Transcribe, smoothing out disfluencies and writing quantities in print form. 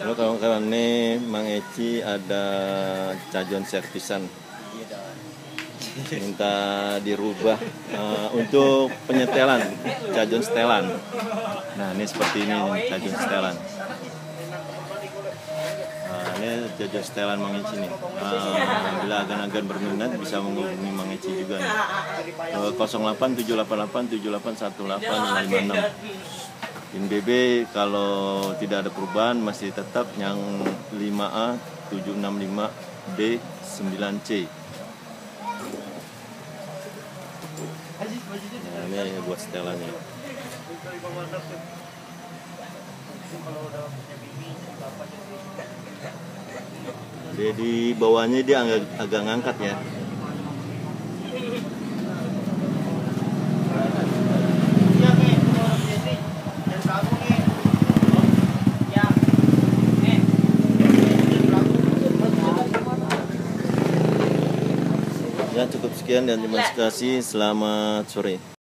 Halo kawan-kawan, nih Mang Eci ada cajon servisan, minta dirubah untuk penyetelan cajon setelan. Nah ini seperti ini cajon setelan. Nah, ini cajon setelan Mang Eci nih. Bila agan-agan berminat bisa menghubungi Mang Eci juga nih. 087878781856. PIN BB kalau tidak ada perubahan masih tetap yang 5A 765D 9C. Nah, ini buat setelannya. Dia di bawahnya dia agak ngangkat ya. Ya cukup sekian dan terima kasih, selamat sore.